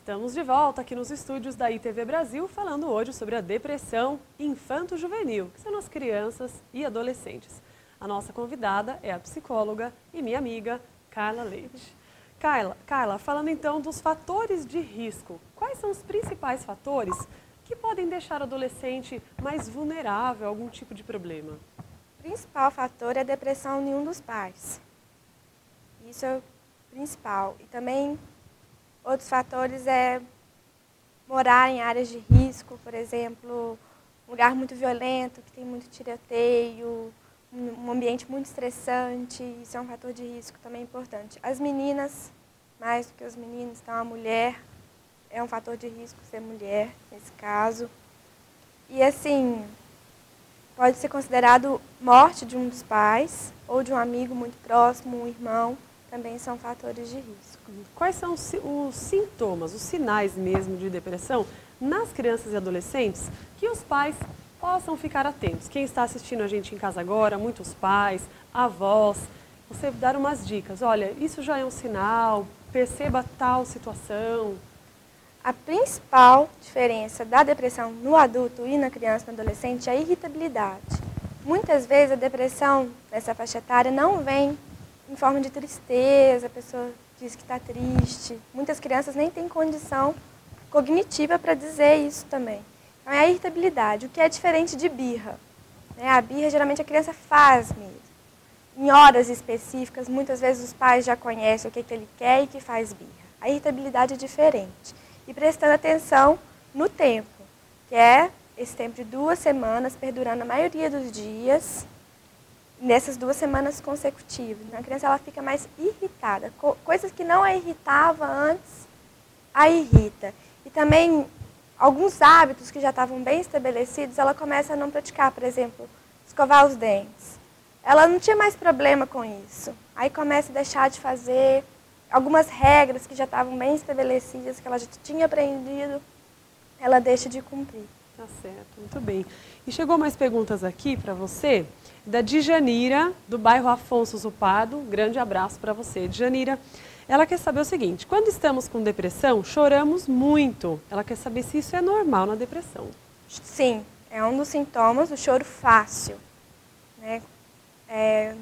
Estamos de volta aqui nos estúdios da ITV Brasil, falando hoje sobre a depressão infanto-juvenil, que são as crianças e adolescentes. A nossa convidada é a psicóloga e minha amiga Carla Leite. Carla, falando então dos fatores de risco, quais são os principais fatores que podem deixar o adolescente mais vulnerável a algum tipo de problema? O principal fator é a depressão em um dos pais. Isso é o principal. E também outros fatores é morar em áreas de risco, por exemplo, um lugar muito violento, que tem muito tiroteio, um ambiente muito estressante, isso é um fator de risco também importante. As meninas, mais do que os meninos, então a mulher é um fator de risco ser mulher, nesse caso. E assim, pode ser considerado morte de um dos pais, ou de um amigo muito próximo, um irmão, também são fatores de risco. Quais são os sintomas, os sinais mesmo de depressão nas crianças e adolescentes que os pais possam ficar atentos? Quem está assistindo a gente em casa agora, muitos pais, avós, você dar umas dicas. Olha, isso já é um sinal, perceba tal situação. A principal diferença da depressão no adulto e na criança e no adolescente é a irritabilidade. Muitas vezes a depressão nessa faixa etária não vem em forma de tristeza, a pessoa diz que está triste. Muitas crianças nem têm condição cognitiva para dizer isso também. Então é a irritabilidade, o que é diferente de birra. A birra geralmente a criança faz mesmo. Em horas específicas, muitas vezes os pais já conhecem o que ele quer e que faz birra. A irritabilidade é diferente. E prestando atenção no tempo, que é esse tempo de 2 semanas, perdurando a maioria dos dias, nessas 2 semanas consecutivas. Então, a criança ela fica mais irritada. Coisas que não a irritava antes, a irrita. E também, alguns hábitos que já estavam bem estabelecidos, ela começa a não praticar. Por exemplo, escovar os dentes. Ela não tinha mais problema com isso. Aí começa a deixar de fazer algumas regras que já estavam bem estabelecidas, que ela já tinha aprendido, ela deixa de cumprir. Tá certo, muito bem. E chegou mais perguntas aqui para você, da Djanira, do bairro Afonso Zupado. Grande abraço para você, Djanira. Ela quer saber o seguinte: quando estamos com depressão, choramos muito. Ela quer saber se isso é normal na depressão. Sim, é um dos sintomas, o choro fácil. É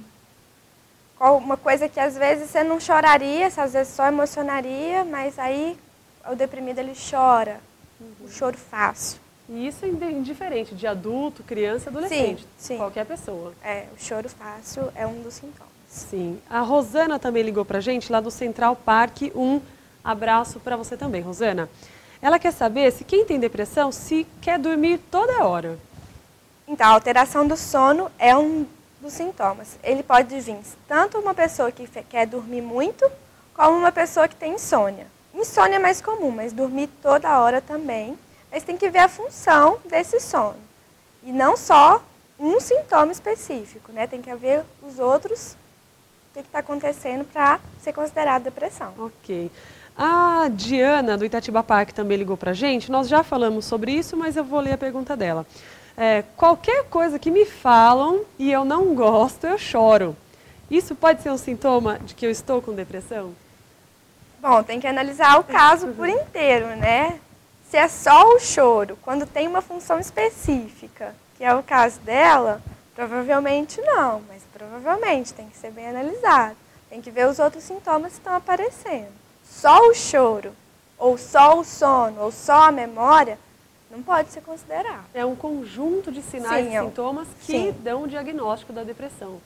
uma coisa que às vezes você não choraria, às vezes só emocionaria, mas aí o deprimido ele chora, o choro fácil. E isso é indiferente de adulto, criança, adolescente, sim. Qualquer pessoa. O choro fácil é um dos sintomas. Sim. A Rosana também ligou pra gente, lá do Central Park. Um abraço para você também, Rosana. Ela quer saber se quem tem depressão se quer dormir toda hora. Então, a alteração do sono é um dos sintomas. Ele pode vir tanto uma pessoa que quer dormir muito, como uma pessoa que tem insônia. Insônia é mais comum, mas dormir toda hora também. Mas tem que ver a função desse sono. E não só um sintoma específico, Tem que ver os outros, o que está acontecendo para ser considerado depressão. Ok. A Diana, do Itatiba Park, também ligou para a gente. Nós já falamos sobre isso, mas eu vou ler a pergunta dela. Qualquer coisa que me falam e eu não gosto, eu choro. Isso pode ser um sintoma de que eu estou com depressão? Bom, tem que analisar o caso por inteiro, Se é só o choro, quando tem uma função específica, que é o caso dela, provavelmente não, mas provavelmente tem que ser bem analisado. Tem que ver os outros sintomas que estão aparecendo. Só o choro, ou só o sono, ou só a memória, não pode ser considerado. É um conjunto de sinais e sintomas que dão o diagnóstico da depressão.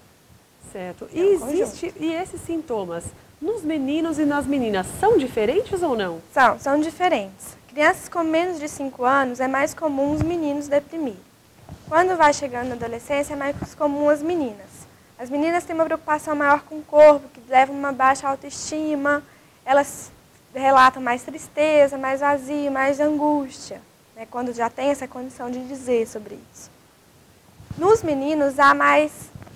Certo. E esses sintomas, nos meninos e nas meninas, são diferentes ou não? São diferentes. Crianças com menos de 5 anos é mais comum os meninos deprimidos. Quando vai chegando na adolescência é mais comum as meninas. As meninas têm uma preocupação maior com o corpo, que leva a uma baixa autoestima. Elas relatam mais tristeza, mais vazio, mais angústia, quando já tem essa condição de dizer sobre isso. Nos meninos há mais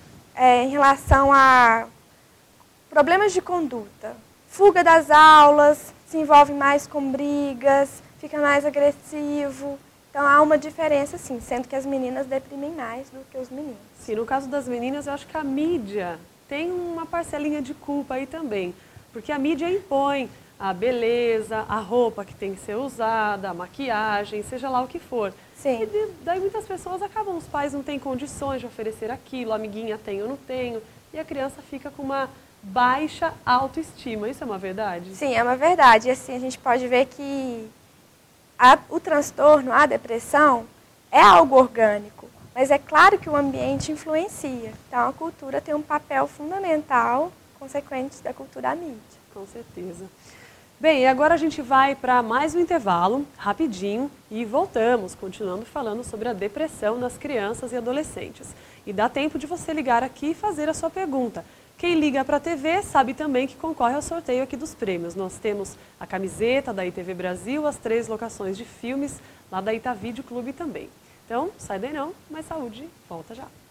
em relação a problemas de conduta. Fuga das aulas, se envolve mais com brigas, fica mais agressivo. Então há uma diferença, sim, sendo que as meninas deprimem mais do que os meninos. Sim, no caso das meninas, eu acho que a mídia tem uma parcelinha de culpa aí também. Porque a mídia impõe a beleza, a roupa que tem que ser usada, a maquiagem, seja lá o que for. Sim. E daí muitas pessoas acabam, os pais não têm condições de oferecer aquilo, a amiguinha tem ou não tenho, e a criança fica com uma baixa autoestima. Isso é uma verdade? Sim, é uma verdade. E assim, a gente pode ver que o transtorno, a depressão, é algo orgânico. Mas é claro que o ambiente influencia. Então, a cultura tem um papel fundamental, consequente da cultura da mídia. Com certeza. Bem, agora a gente vai para mais um intervalo, rapidinho, e voltamos, continuando falando sobre a depressão nas crianças e adolescentes. E dá tempo de você ligar aqui e fazer a sua pergunta. Quem liga para a TV sabe também que concorre ao sorteio aqui dos prêmios. Nós temos a camiseta da ITV Brasil, as 3 locações de filmes lá da Ita Vídeo Clube também. Então, sai daí não, mas saúde, volta já.